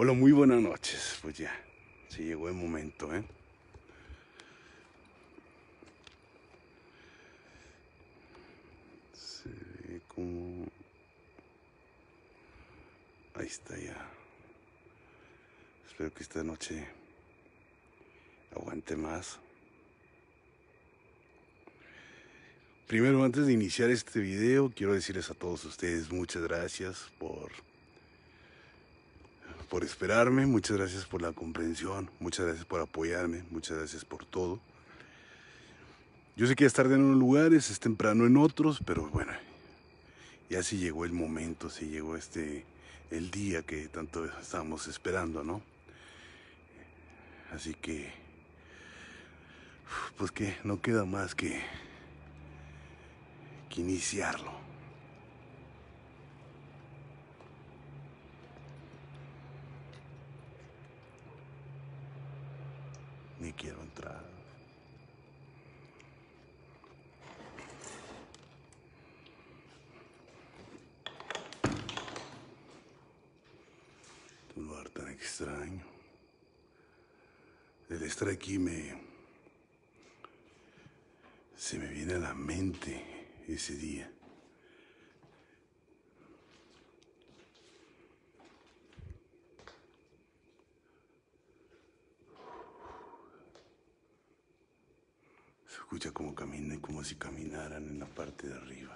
Hola, muy buenas noches. Pues ya, se llegó el momento, ¿eh? Se ve como... Ahí está ya. Espero que esta noche aguante más. Primero, antes de iniciar este video, quiero decirles a todos ustedes muchas gracias por esperarme, muchas gracias por la comprensión, muchas gracias por apoyarme, muchas gracias por todo. Yo sé que es tarde en unos lugares, es temprano en otros, pero bueno, ya sí llegó el momento, sí llegó el día que tanto estábamos esperando, ¿no? Así que, pues que no queda más que iniciarlo. Ni quiero entrar. Un lugar tan extraño. El estar aquí se me viene a la mente ese día. Se escucha como camina, como si caminaran en la parte de arriba.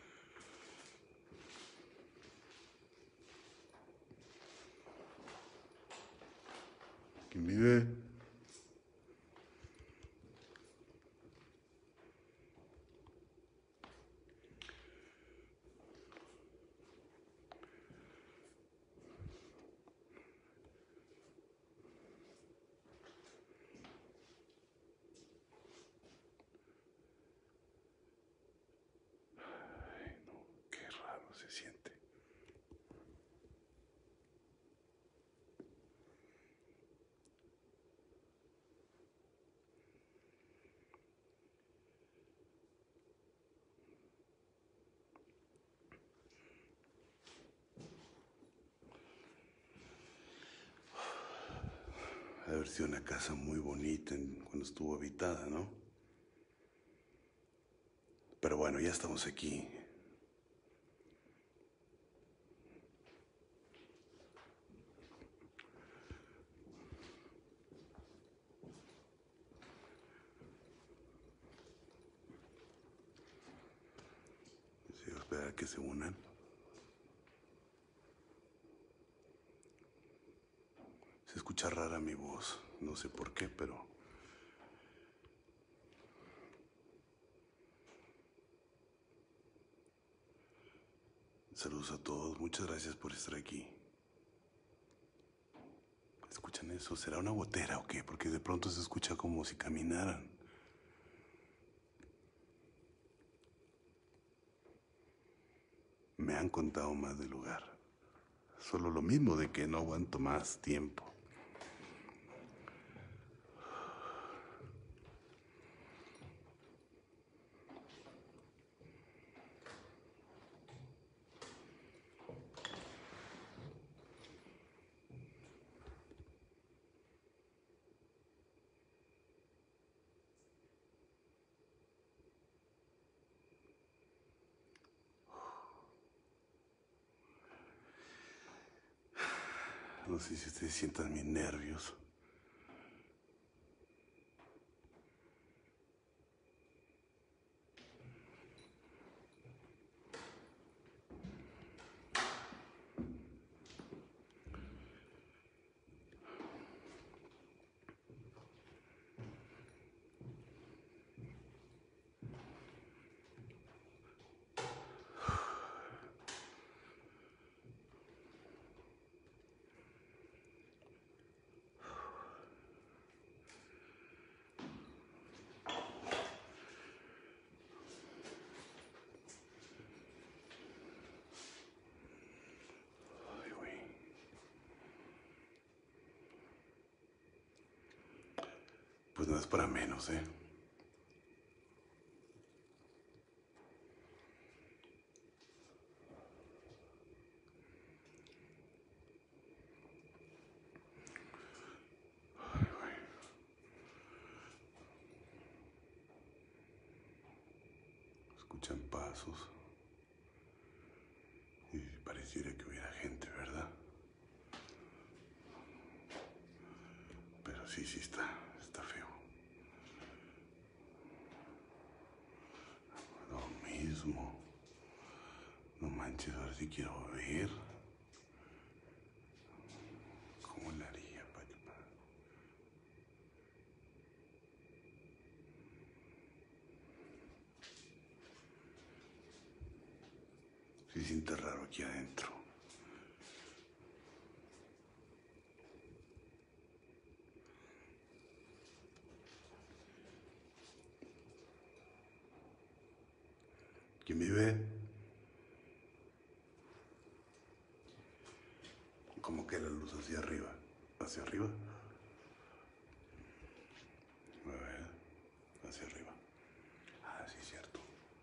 ¿Quién vive? Ay, no, qué raro se siente. Ha de haber sido una casa muy bonita cuando estuvo habitada, ¿no? Pero bueno, ya estamos aquí. Sí, esperar a que se unan. Se escucha rara mi voz, no sé por qué, pero... Saludos a todos, muchas gracias por estar aquí. ¿Escuchan eso? ¿Será una gotera o qué? Porque de pronto se escucha como si caminaran. Me han contado más del lugar. Solo lo mismo de que no aguanto más tiempo. No sé si ustedes sientan mis nervios. Ay, güey. Pues no es para menos, ¿eh? escuchan pasos y pareciera que hubiera gente, ¿verdad? Pero sí está feo. Lo mismo. No manches, ahora sí quiero ver. ¿Cómo le haría, Pacho? Se siente raro aquí adentro. ¿Quién vive? Como que la luz hacia arriba. ¿Hacia arriba? A ver, hacia arriba. Ah, sí, cierto.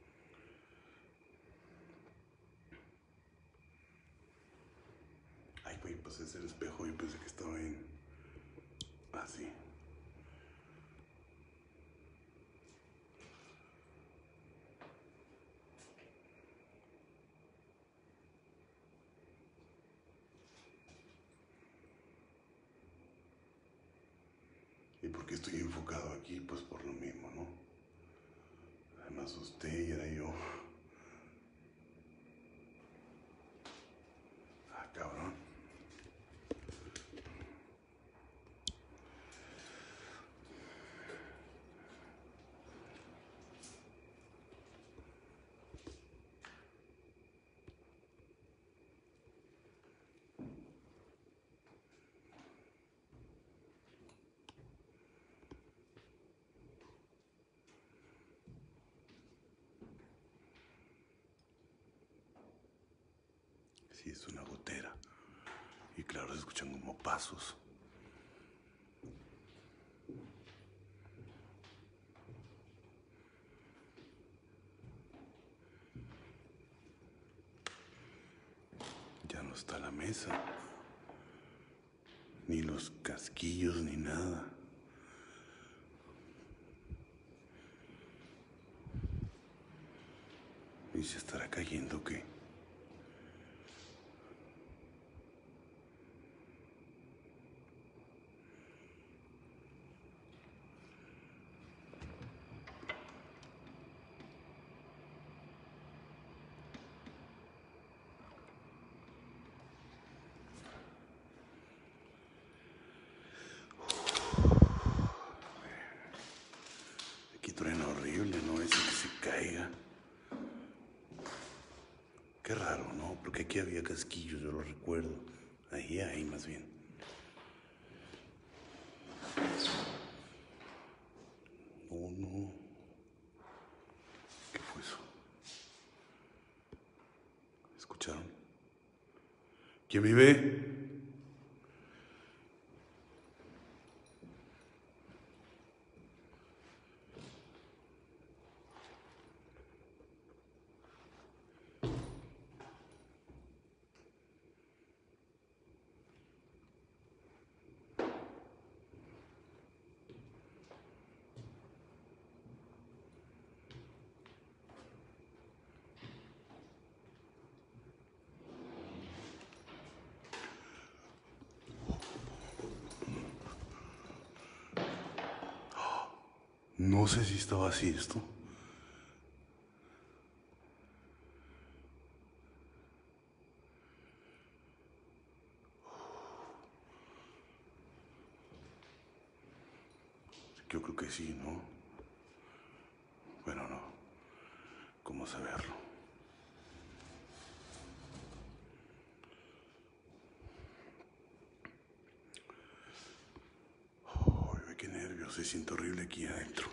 Ay, güey, pasé ese espejo y pensé que estaba en... así. ¿Y por qué estoy enfocado aquí? Pues por lo mismo, ¿no? Me asusté y era yo. Ah, cabrón. Sí, es una gotera. Y claro, se escuchan como pasos. Ya no está la mesa. Ni los casquillos, ni nada. ¿Y se estará cayendo qué? Aquí truena horrible, ¿no? Ese que se caiga. Qué raro, ¿no? Porque aquí había casquillos, yo lo recuerdo. Ahí más bien. Oh, no. ¿Qué fue eso? ¿Escucharon? ¿Quién vive? No sé si estaba así esto. Yo creo que sí, ¿no? Bueno, no. ¿Cómo saberlo? Ay, qué nervios. Se siente horrible aquí adentro.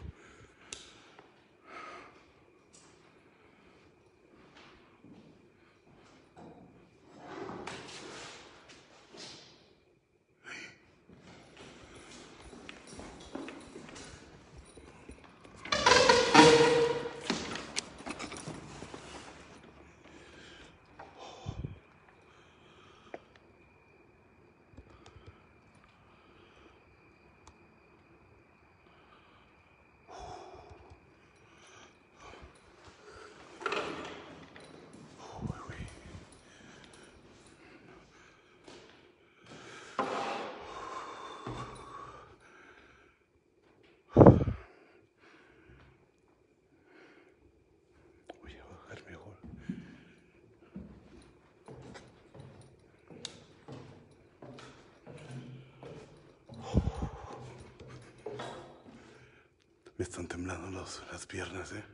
Me están temblando las piernas, ¿eh?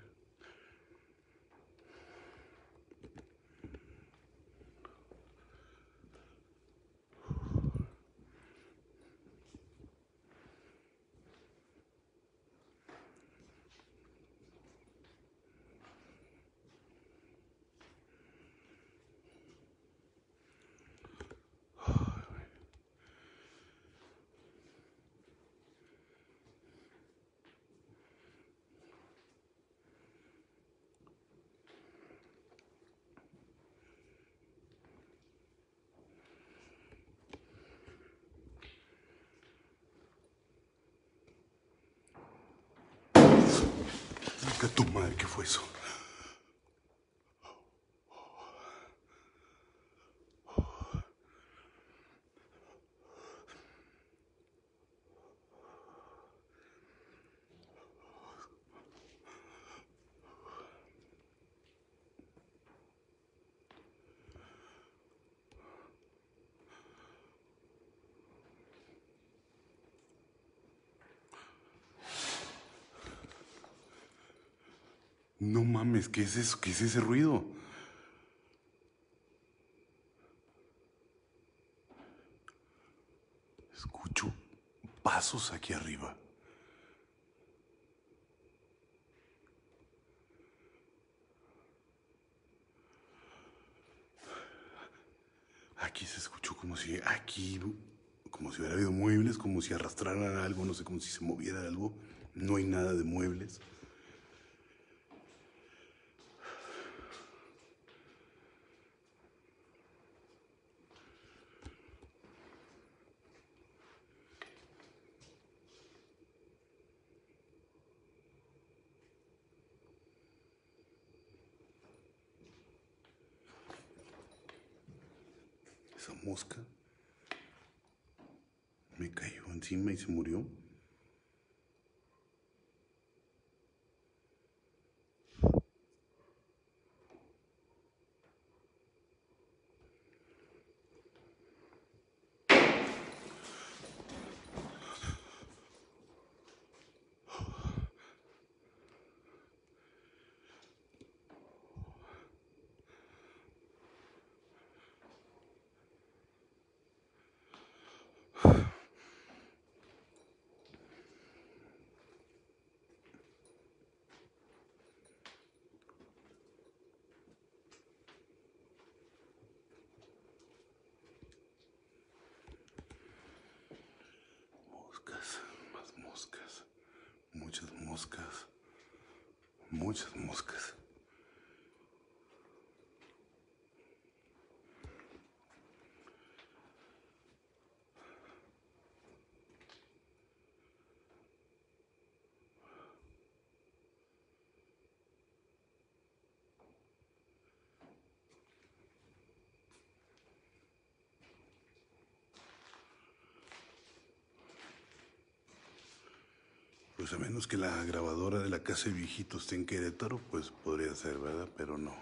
¿Qué tu madre? ¿Qué fue eso? No mames, ¿qué es eso? ¿Qué es ese ruido? Escucho pasos aquí arriba. Aquí se escuchó como si hubiera habido muebles, como si arrastraran algo, no sé, como si se moviera algo. No hay nada de muebles. Esa mosca me cayó encima y se murió. Moscas, más moscas, muchas moscas, muchas moscas. Pues a menos que la grabadora de la casa de viejitos esté en Querétaro, pues podría ser, ¿verdad? Pero no.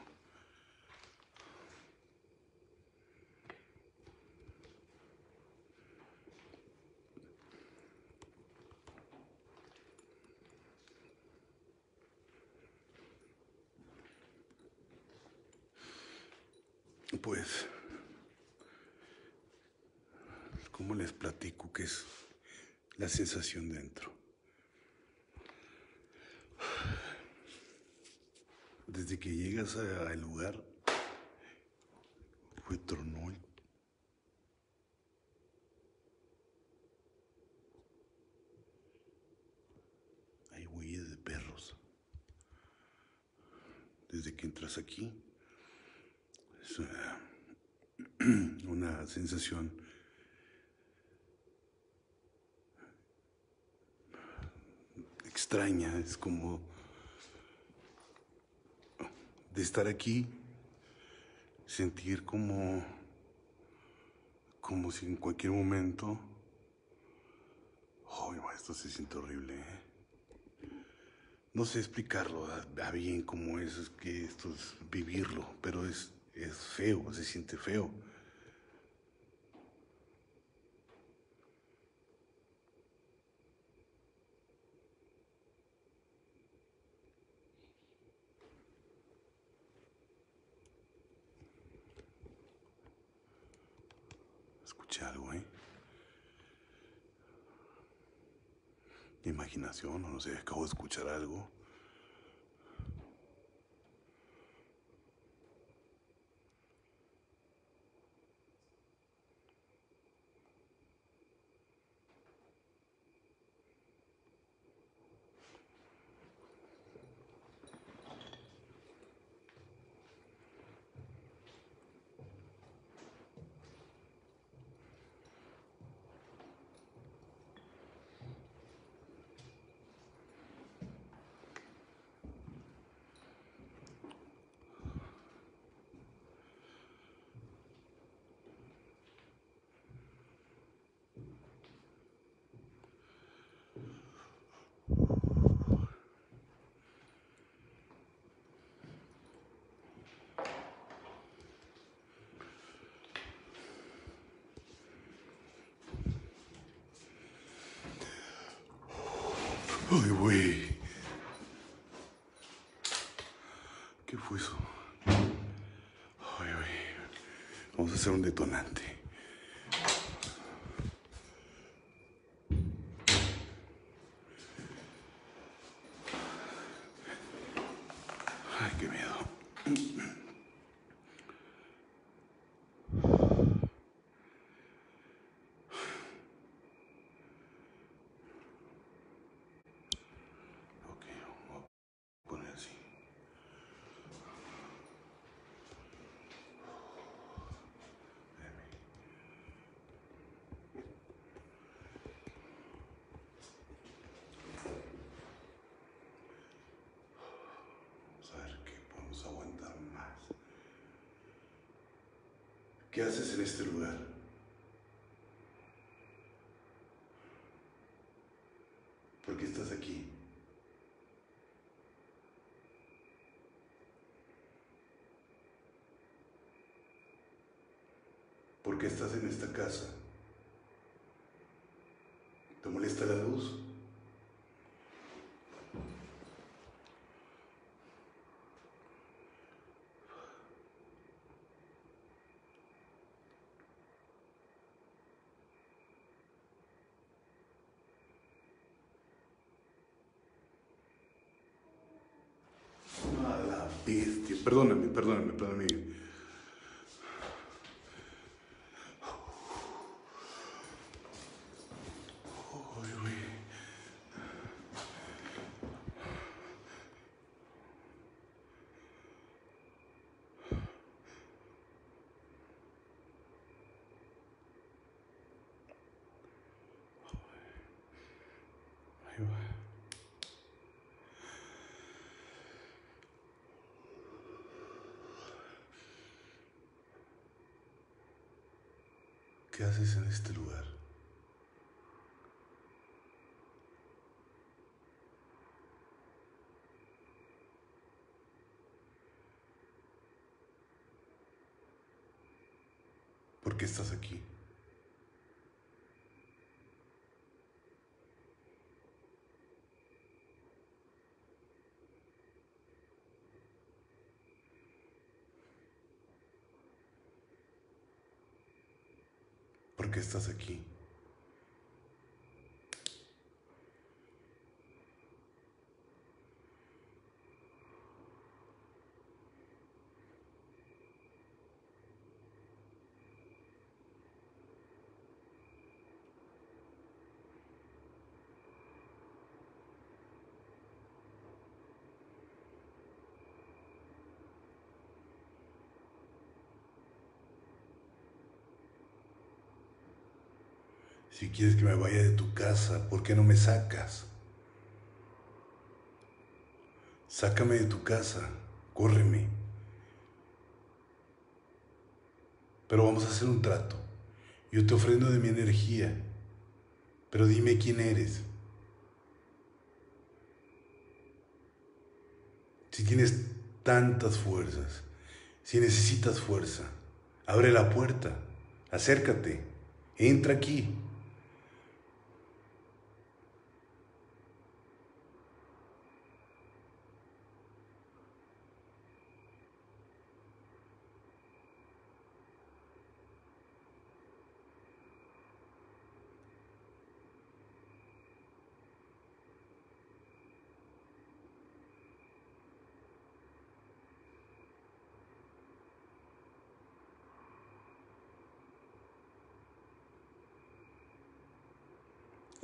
Pues, ¿cómo les platico qué es la sensación dentro? Desde que llegas al lugar, tronó. Hay huellas de perros. Desde que entras aquí, es una sensación extraña, es como de estar aquí, sentir como si en cualquier momento, oh, esto se siente horrible, ¿eh? No sé explicarlo a bien cómo es que esto es vivirlo, pero es feo, se siente feo. escuché algo, ¿eh? Imaginación, o no sé, acabo de escuchar algo. Ay, güey. ¿Qué fue eso? Ay, güey. Vamos a hacer un detonante. Ay, qué miedo. Ok, voy a poner así. Vamos a ver qué podemos aguantar más. ¿Qué haces en este lugar? ¿Por qué estás aquí? ¿Por qué estás en esta casa? ¿Te molesta la luz? A la bestia. Perdóname. Ay, güey. Ahí va. ¿Qué haces en este lugar? ¿Por qué estás aquí? ¿Por qué estás aquí? Si quieres que me vaya de tu casa, ¿por qué no me sacas? Sácame de tu casa, córreme. Pero vamos a hacer un trato. Yo te ofrendo de mi energía, pero dime quién eres. Si tienes tantas fuerzas, si necesitas fuerza, abre la puerta, acércate, entra aquí.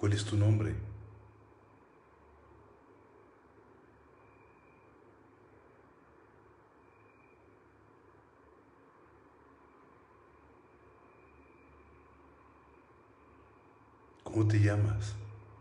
¿Cuál es tu nombre? ¿Cómo te llamas?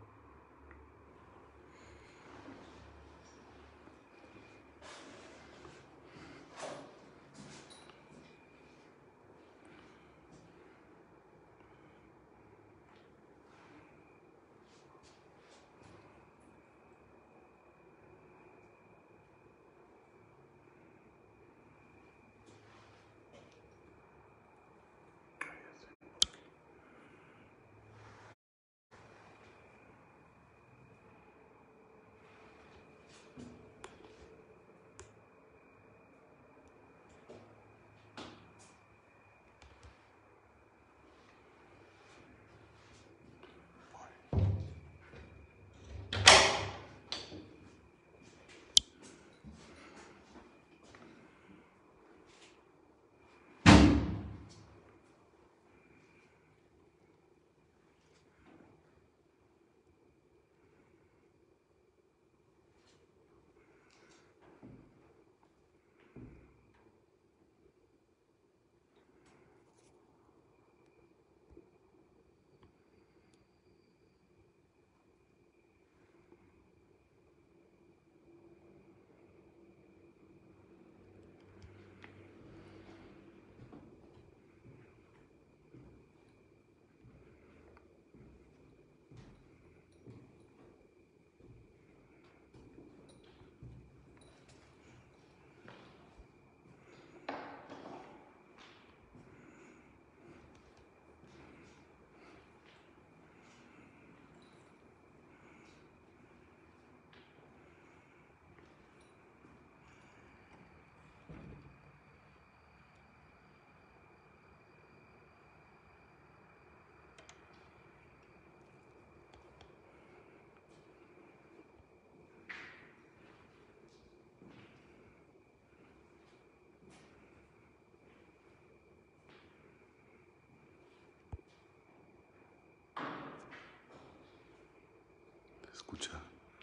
Escucha.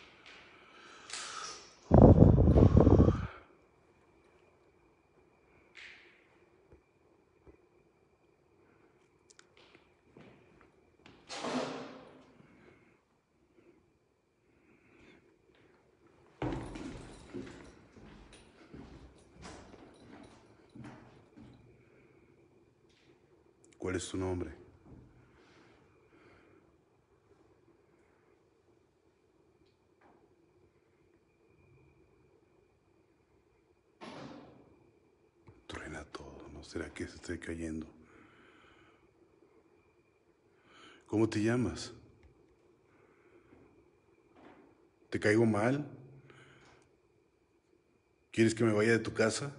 ¿Cuál es tu nombre? Truena todo, ¿no será que se esté cayendo? ¿Cómo te llamas? ¿Te caigo mal? ¿Quieres que me vaya de tu casa?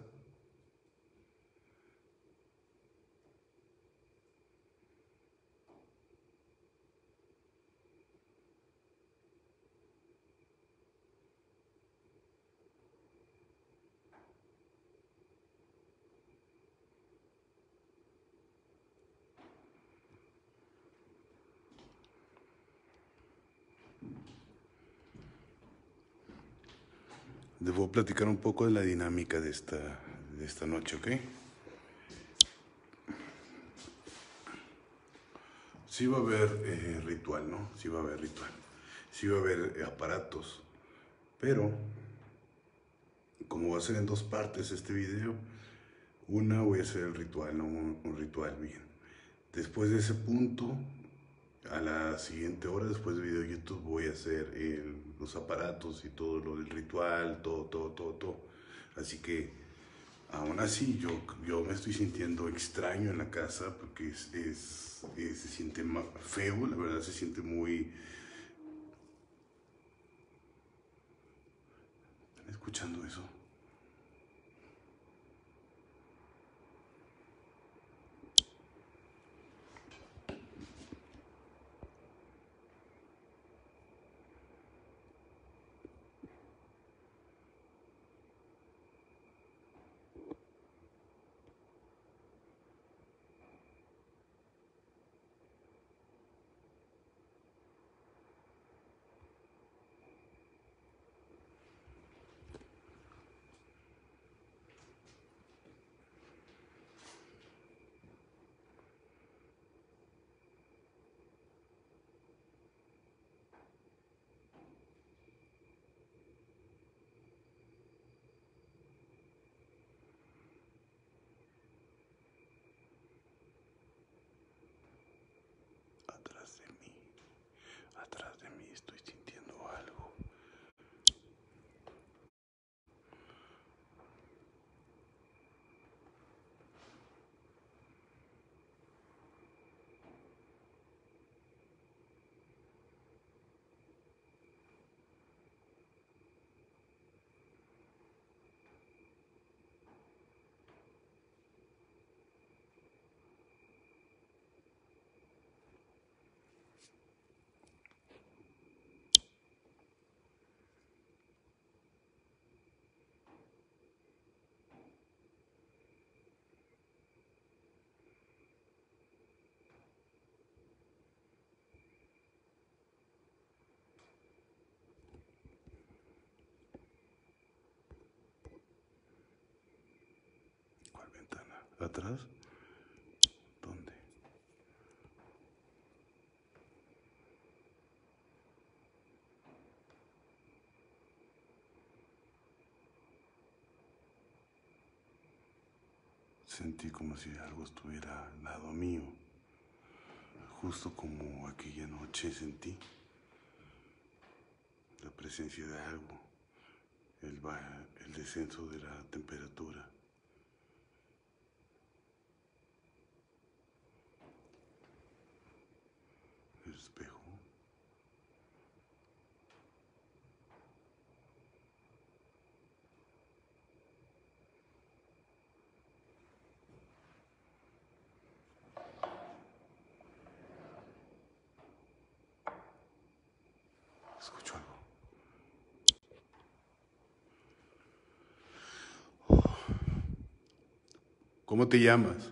Debo platicar un poco de la dinámica de esta noche, ¿ok? Sí va a haber ritual, ¿no? Sí va a haber ritual. Sí va a haber aparatos. Pero, como va a ser en dos partes este video, una voy a hacer el ritual, ¿no? Un ritual bien. Después de ese punto, a la siguiente hora, después del video de YouTube, voy a hacer los aparatos y todo lo del ritual, todo. Así que, aún así, yo me estoy sintiendo extraño en la casa porque se siente feo, la verdad, se siente muy... ¿Están escuchando eso? ¿Atrás? ¿Dónde? Sentí como si algo estuviera al lado mío, justo como aquella noche sentí la presencia de algo, el descenso de la temperatura. El espejo. Escucho algo. ¿Cómo te llamas?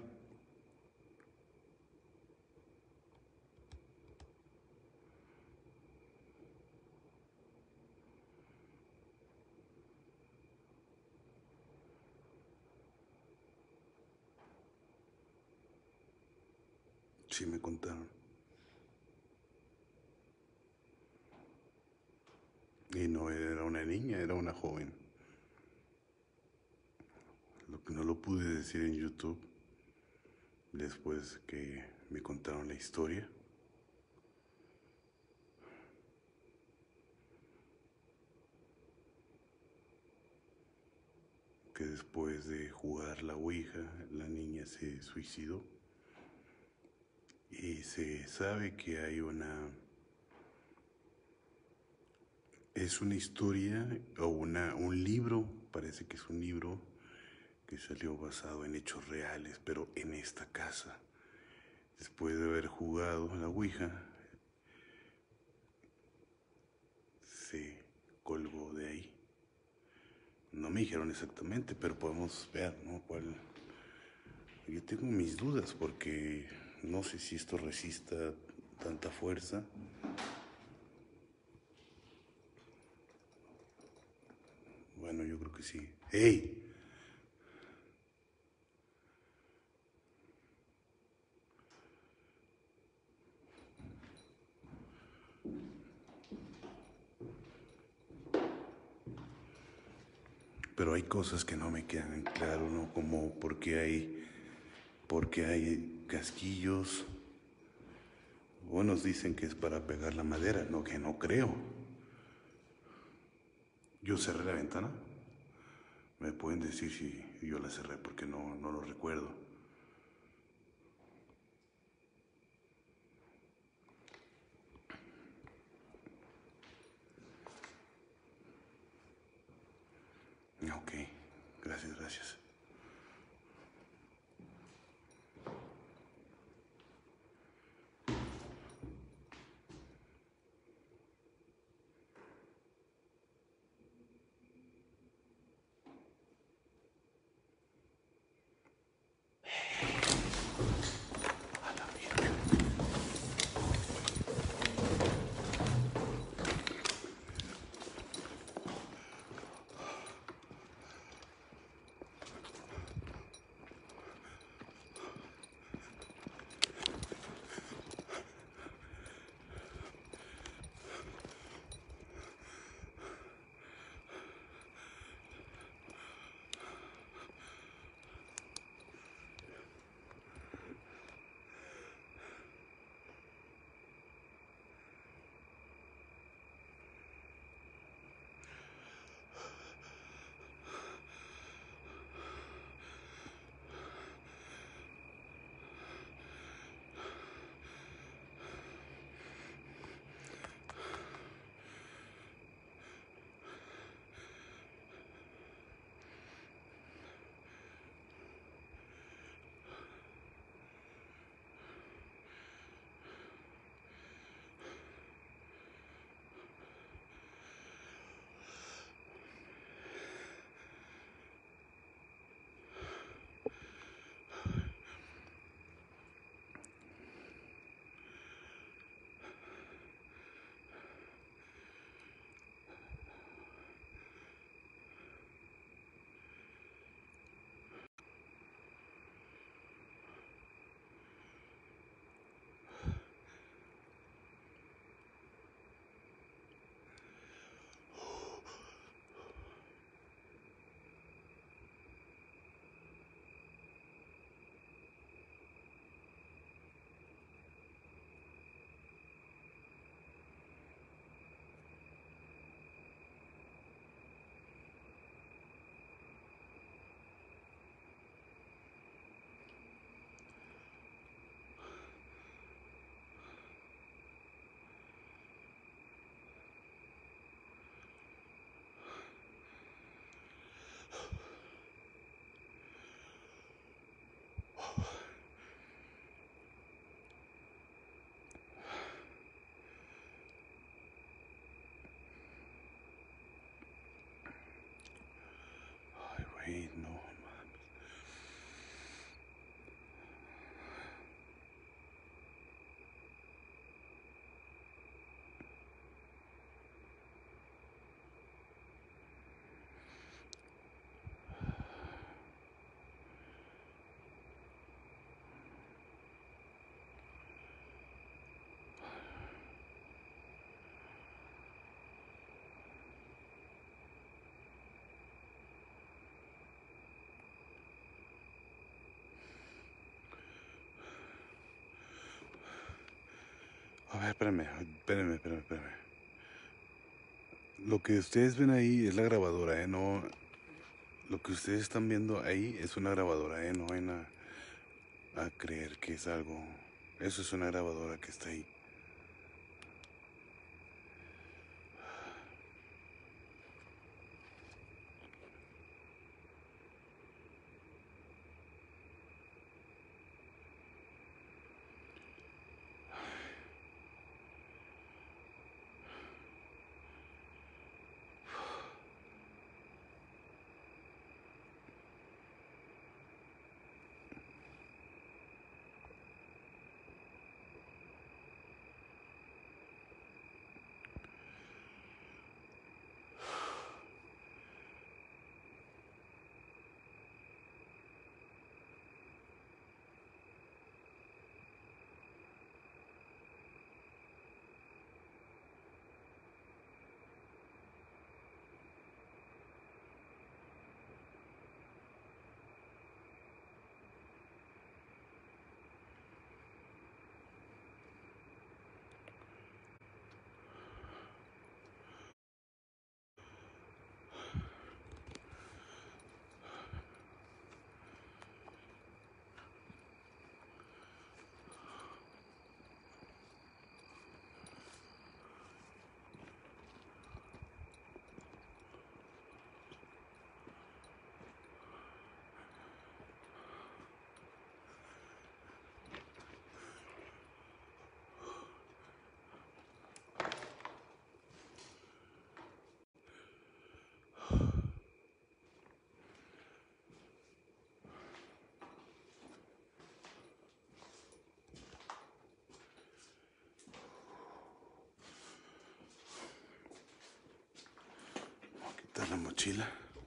Sí, me contaron. Y no era una niña, era una joven. Lo que no lo pude decir en YouTube, después que me contaron la historia, que después de jugar la Ouija, la niña se suicidó. Y se sabe que hay es una historia o un libro, parece que es un libro que salió basado en hechos reales, pero en esta casa. Después de haber jugado a la Ouija, se colgó de ahí. No me dijeron exactamente, pero podemos ver, ¿no? Yo tengo mis dudas porque no sé si esto resista tanta fuerza. Bueno, yo creo que sí. ¡Ey! Pero hay cosas que no me quedan claro, ¿no? Como porque hay casquillos. Unos dicen que es para pegar la madera, no, que no creo. Yo cerré la ventana. Me pueden decir si yo la cerré porque no lo recuerdo. Ok, gracias, gracias. A la Virgen. no. A ver, espérame. Lo que ustedes ven ahí es la grabadora, no. Lo que ustedes están viendo ahí es una grabadora, no vayan a creer que es algo. Eso es una grabadora que está ahí. Voy a quitar la mochila.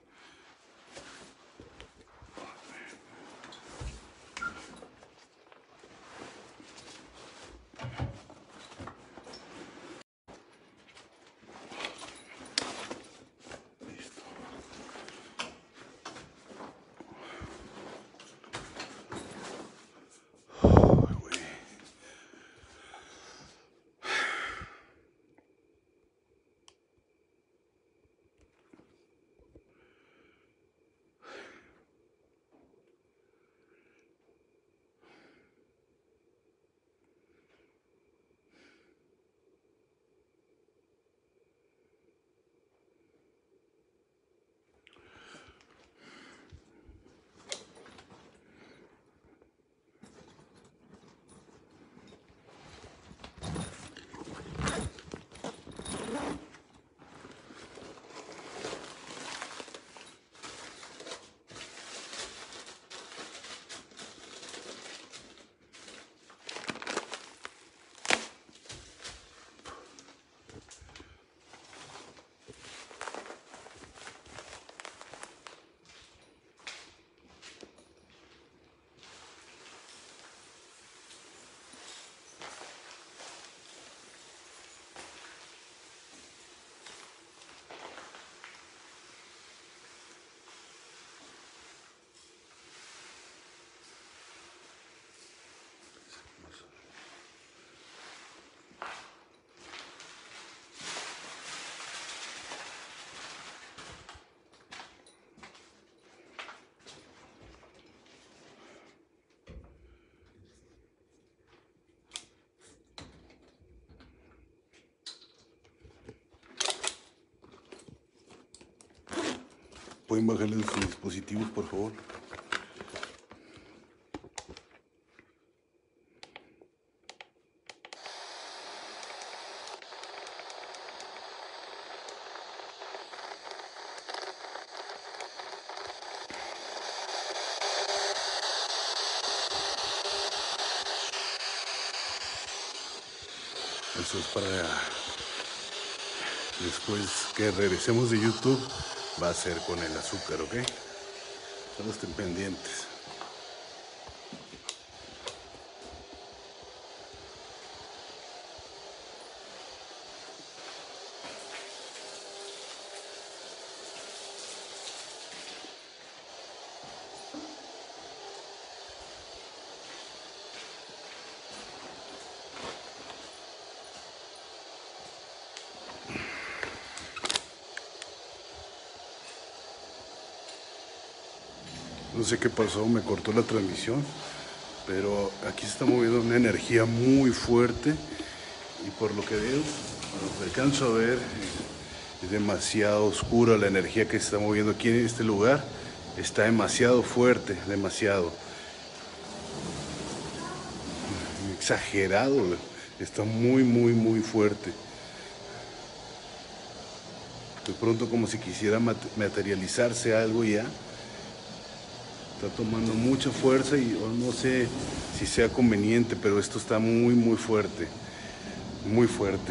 ¿Pueden bajarle sus dispositivos, por favor? Eso es para después que regresemos de YouTube, va a ser con el azúcar, ¿ok? Solo estén pendientes. No sé qué pasó, me cortó la transmisión, pero aquí se está moviendo una energía muy fuerte y por lo que veo, por lo que alcanzo a ver, es demasiado oscura la energía que se está moviendo aquí en este lugar. Está demasiado fuerte, demasiado. Exagerado, está muy fuerte. De pronto como si quisiera materializarse algo ya. Está tomando mucha fuerza y no sé si sea conveniente, pero esto está muy fuerte. Muy fuerte.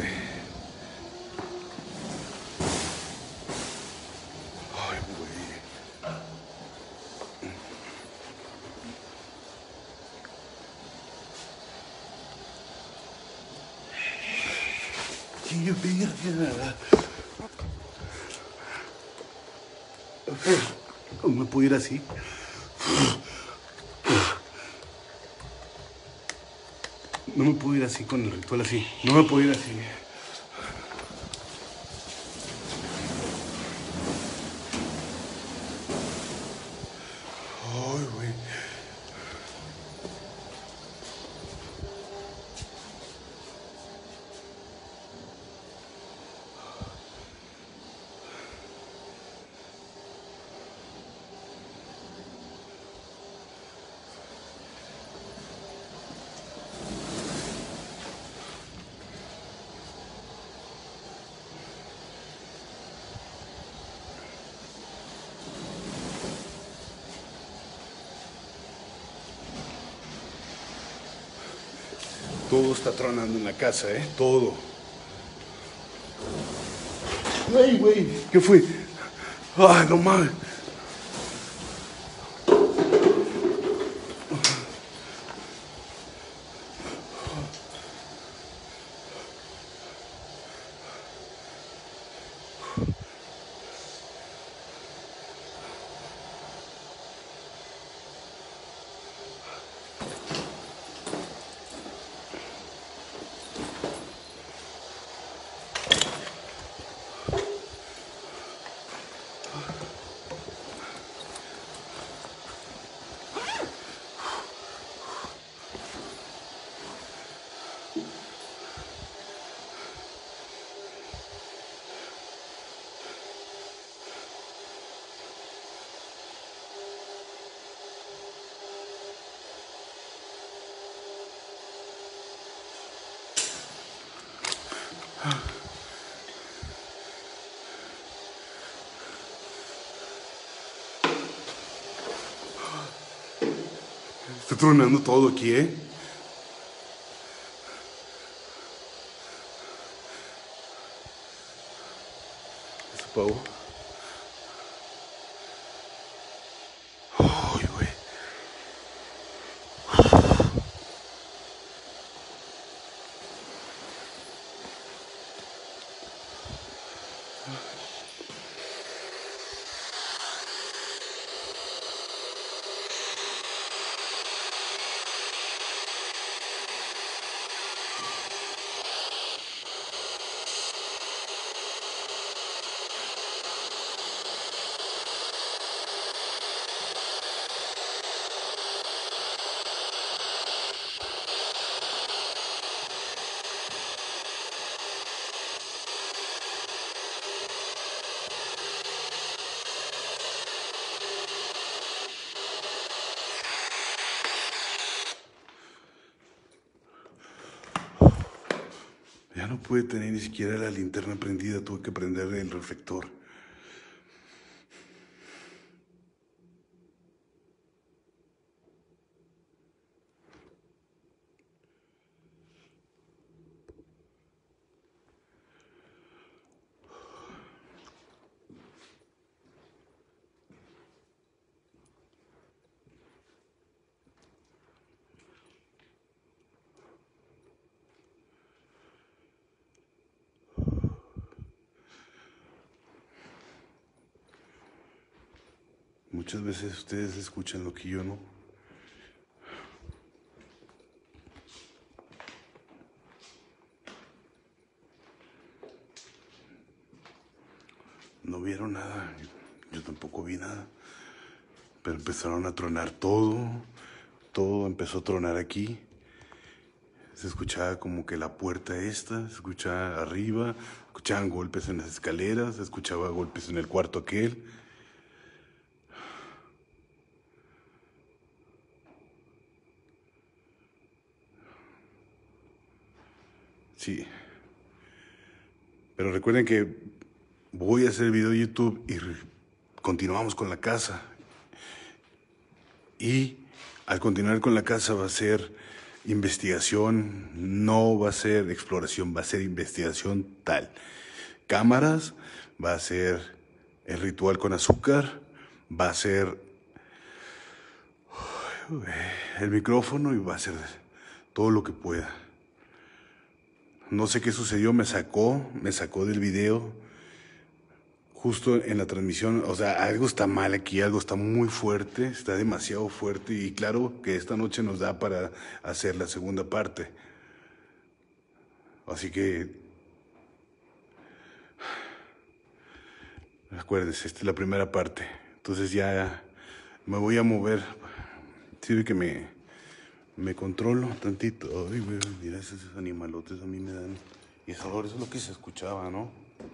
Ay, güey. ¡Qué verga! No me puedo ir así. No me puedo ir así con el ritual así. No me puedo ir así. Ay, güey. Todo está tronando en la casa, ¿eh? Todo. ¡Ay, güey! ¿Qué fue? ¡Ay, no mames! Está tronando todo aquí, ¿eh? Eso pavo. Ay, güey. Ya no pude tener ni siquiera la linterna prendida, tuve que prender el reflector. Muchas veces ustedes escuchan lo que yo no. No vieron nada, yo tampoco vi nada. Pero empezaron a tronar todo empezó a tronar aquí. Se escuchaba como que la puerta esta, se escuchaba arriba, escuchaban golpes en las escaleras, se escuchaba golpes en el cuarto aquel. Sí. Pero recuerden que voy a hacer video de YouTube y continuamos con la casa. Y al continuar con la casa va a ser investigación, no va a ser exploración, va a ser investigación tal. Cámaras, va a ser el ritual con azúcar, va a ser el micrófono y va a ser todo lo que pueda. No sé qué sucedió, me sacó del video justo en la transmisión. O sea, algo está mal aquí, algo está muy fuerte, está demasiado fuerte y claro que esta noche nos da para hacer la segunda parte. Así que acuérdense, esta es la primera parte. Entonces ya me voy a mover. Sirve que me controlo tantito. Ay, güey, mira esos animalotes a mí me dan. Y eso es lo que se escuchaba, ¿no?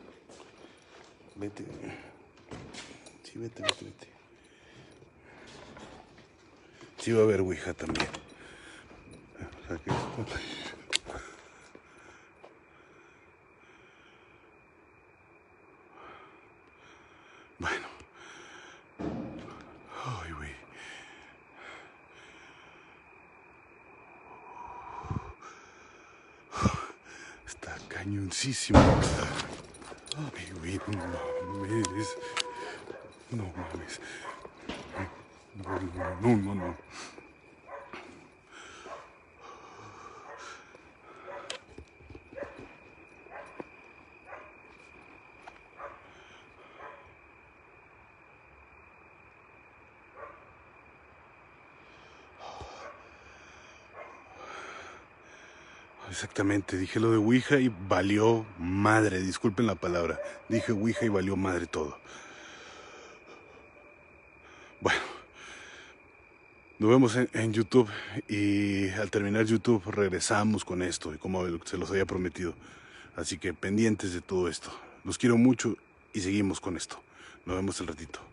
Vete. Sí, vete. Sí va a haber ouija también. O sea que bueno. Ay, güey. Está cañoncísimo. Ay, güey, no mames. No mames. No. Exactamente, dije lo de ouija y valió madre, disculpen la palabra. Dije ouija y valió madre todo. Bueno, nos vemos en YouTube y al terminar YouTube regresamos con esto, como se los había prometido. Así que pendientes de todo esto. Los quiero mucho y seguimos con esto. Nos vemos al ratito.